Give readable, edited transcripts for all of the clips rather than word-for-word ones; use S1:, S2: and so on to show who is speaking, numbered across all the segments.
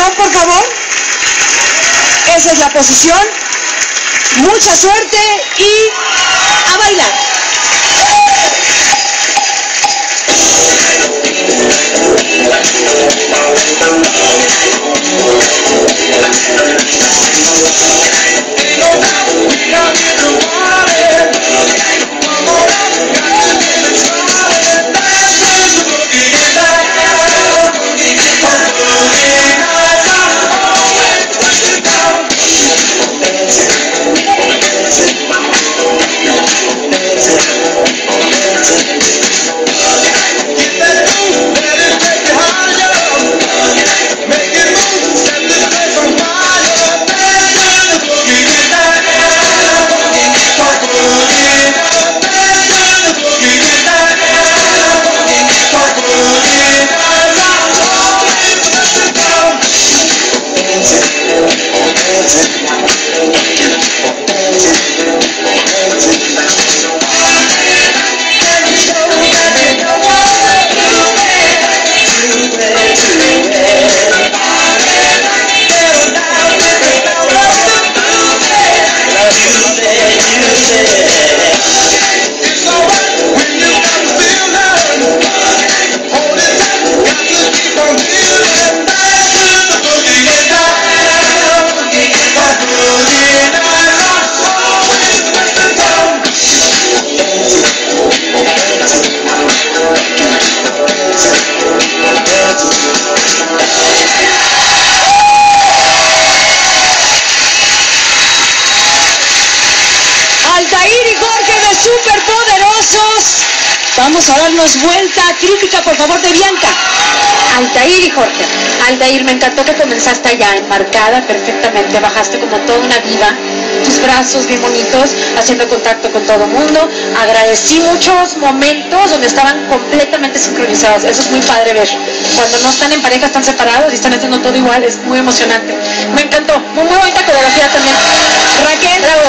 S1: posición, por favor. Esa es la posición. Mucha suerte y a bailar. Altair y Jorge de Superpoderosos. Vamos a darnos vuelta. Crítica, por favor, de Bianca.
S2: Altair y Jorge. Altair, me encantó que comenzaste allá, enmarcada perfectamente, bajaste como toda una diva, tus brazos bien bonitos, haciendo contacto con todo el mundo. Agradecí muchos momentos donde estaban completamente sincronizados. Eso es muy padre ver. Cuando no están en pareja, están separados y están haciendo todo igual, es muy emocionante. Me encantó. Muy bonita coreografía también. Raquel.
S3: Bravo.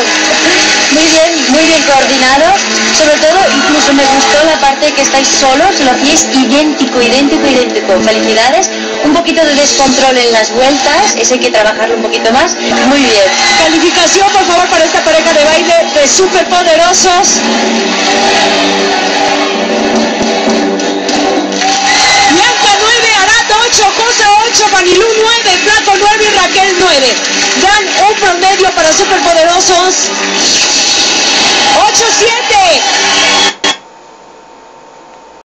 S3: Muy bien coordinado. Sobre todo, incluso me gustó la parte que estáis solos, lo hacéis idéntico. Felicidades. Un poquito de descontrol en las vueltas, ese hay que trabajarlo un poquito más. Muy bien.
S1: Calificación, por favor, para esta pareja de baile de Superpoderosos. Bianca 9, Arato 8, José 8, Vanilú 9, Flaco 9 y Raquel 9. Dan un promedio para Superpoderosos